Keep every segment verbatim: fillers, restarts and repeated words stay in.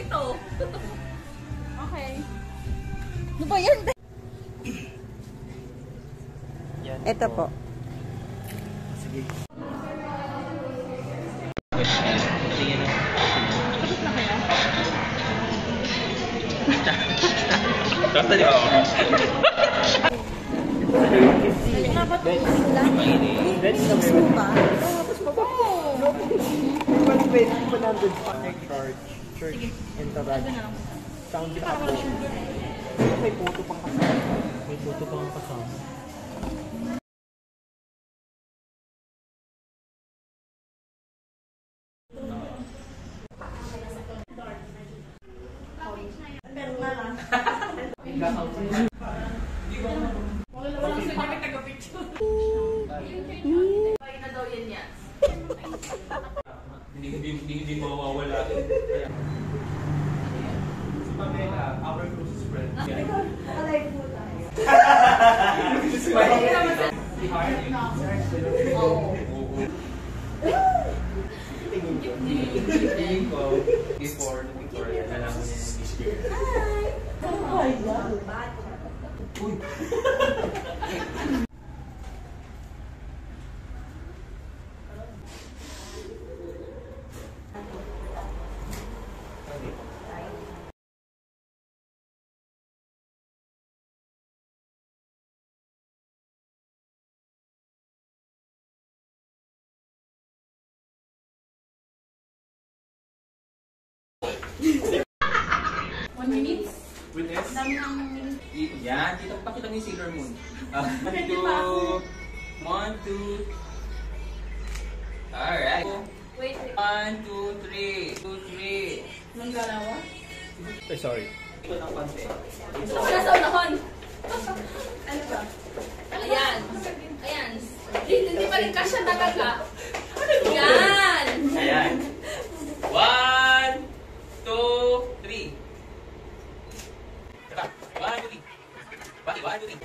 ito. Okay. Ano ba yan? Yan Ito po. Sige. Basta di ba ako? Dapat kusing lang. That's the Gusto mo ba? Tapos pa ba? No. one hundred charge. Church and Tarad. Sound it up. May photo pang kasama. May photo pang kasama. Hindi mawawala. Si Pamela, our closest friend. Alay po tayo. Tingin ko, before, looking for it, alam mo niya yung experience. Oh my God. Uy! One minute? With S? Dami ng... Yan, dito pakita mo yung Sailor Moon. Uh, one, two, one, two. Alright. Wait, wait. One, two, three. Two, three. Anong galawa? Ay, sorry. Ito ng konti. Ito ka na sa unahon. Ano ba? Ayan. Ayan. Hindi pa rin kasya talaga. Yan. Ayan. One, two, three. Diba? One, two, three. Bati, one, two, three.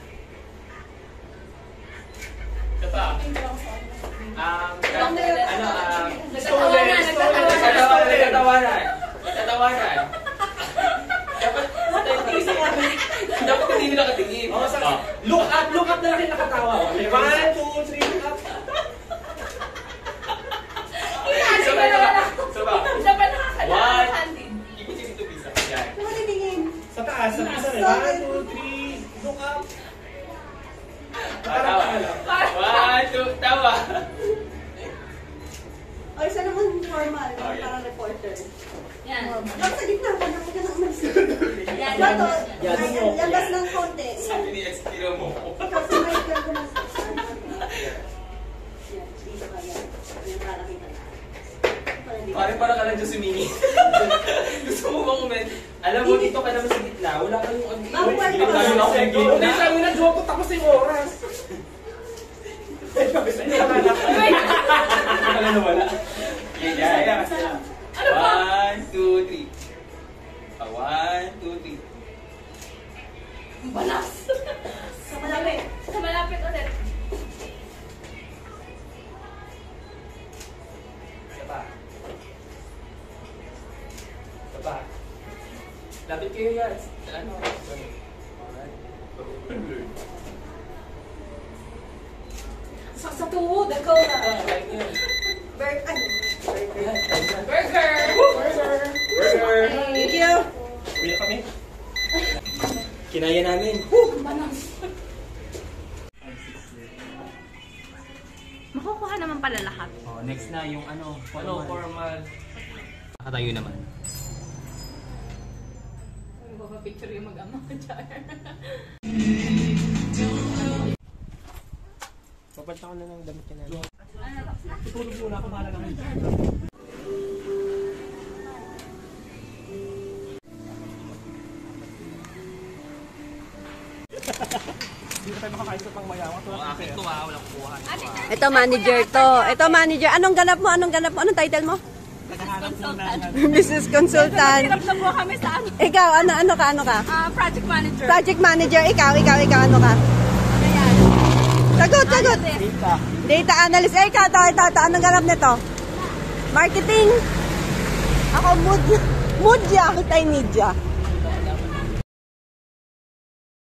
Diba? Um, ano, um, Nagtatawanan, nagtatawanan. Nagtatawanan. Nagtatawanan. Dapat, dapat hindi nila nakatingin. Look up, look up na lang yung nakatawa. One, two, three, look up. Sabay, sabay. Sabay. Dapat nakakalaman One. sa handin. Ipitin ito, bisa. Yan. Tumalitingin. Sa taas, sa isa rin. One, two, three, look up. Ah, tawa. One, two, tawa. O, isa naman formal. Oh, yeah. Parang reporter. Yan. Lang sa gitna pa na ka nang umalis. Yan. Bato, Yan. labas ng konti. Sabi ni X, tira mo. Ikaw sa mic lang gumastos. Yan, dito ka yan. Yan, para kita na. Pare para ka lang dyan si Mini. Gusto mo bang comment? Alam mo, dito ka naman sa gitna. Wala ka yung ang Bawal ka. gilid tayo na ako sa gitna. Hindi, sabi na, joke ko tapos yung oras. Hindi ka na nawala. Yan, yan. One, two, three. Ah, one, two, three. Balas. Sa malapit. Sa malapit ulit. Saba. Saba. Lapit kayo yan. Ano? Sa, sa tuhod, ikaw na. Ah, like yun. Burger. Ano? Burger. Burger! Burger! Thank you. Uwi kami. Kinaya namin. Balas. Makukuha naman pala lahat. Oh, next na yung ano, ano, formal. Nakatayo naman. Picture yung mag-ama. Papalta ko na ng damit ka namin. Tutulog muna ako, mahalaga naman. Hindi na tayo makakain sa pangmayaman. Ang akin to ha, walang kukuha. Ito manager to. Ito manager. Anong ganap mo? Anong ganap mo? Anong title mo? Business consultant. Hirap na po kami sa ano. Ikaw, ano ano ka? Ano ka? Ah, project manager. Project manager. Ikaw, ikaw, ikaw, ano ka? Ayan. Sagot, sagot. Data. Data analyst. Eh, ikaw, ito, ito, ito. Anong ganap nito? Marketing. Ako, mood. Mudya, tay media.